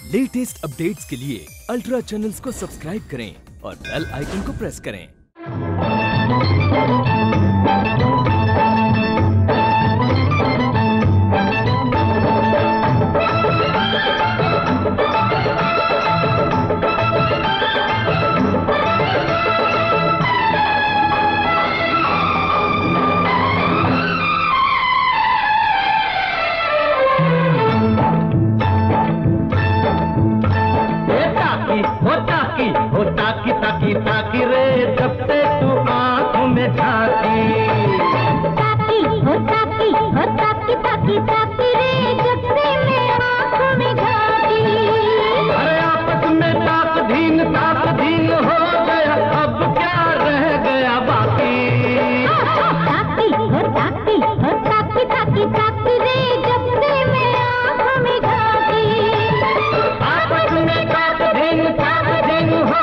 Latest updates के लिए ultra channels को सब्सक्राइब करें और बेल आइकन को प्रेस करें। ताकी ताकी रे जब से तू आँखों में झांकी। ताकी ताकी ताकी ताकी रे जब से मैं आँखों में झांकी। अरे आपस में ताक धीन हो गया, अब क्या रह गया बाकी। ताकी ताकी ताकी ताकी रे जब से मैं आँखों में झांकी। आपस में ताक धीन हो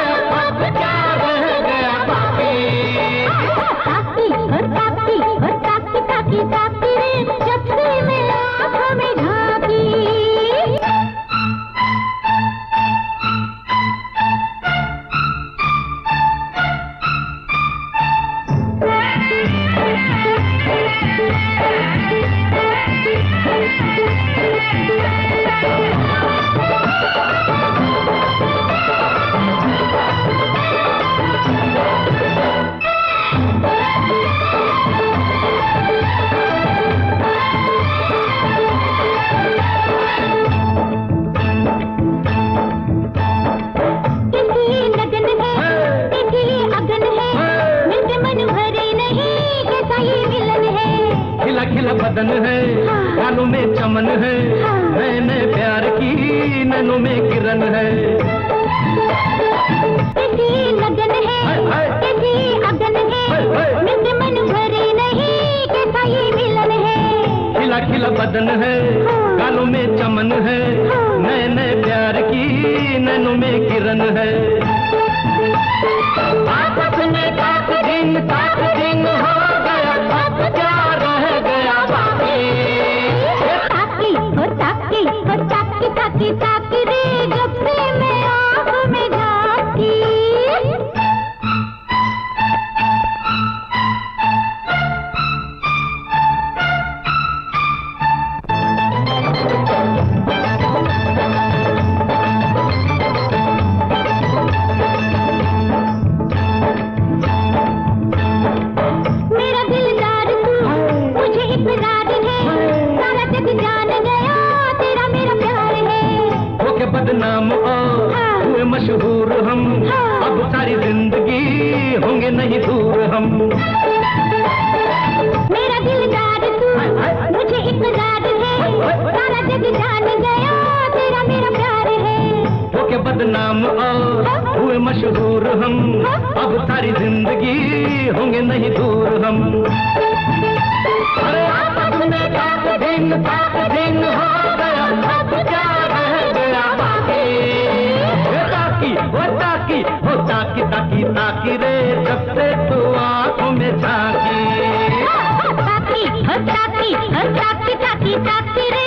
ताकी ताकी रे जब से मैं आँखों में झांकी। खिला बदन है, गालों में चमन है, मैंने प्यार की नैनों में किरण है। कैसी लगन है, कैसी अगन है, मेरे मन भरे नहीं, कैसा ये मिलन है। खिला खिला बदन है, गालों में चमन है, मैंने प्यार की नैनों में किरण है। आपस में ताक दिन हो गया, अब क्या रह गया बाकी। ताकी ताकी ताकी रे जब से मैं आँखों में झांकी। मेरा दिलदार तू मुझे इकरार है, सारा जग जान गया तेरा मेरा प्यार है। होके बदनाम हुए मशहूर हम, अब सारी जिंदगी होंगे नहीं दूर हम। मेरा दिलदार तू मुझे इकरार है, सारा जग जान गया तेरा मेरा प्यार है। होके बदनाम हुए मशहूर हम, अब सारी जिंदगी होंगे नहीं दूर हम। अरे आपस में ताक दिन हो गया, अब क्या रह गया बाकी। ताकी ताकी रे जब से तू आँखों में झांकी। ताकी ताकी रे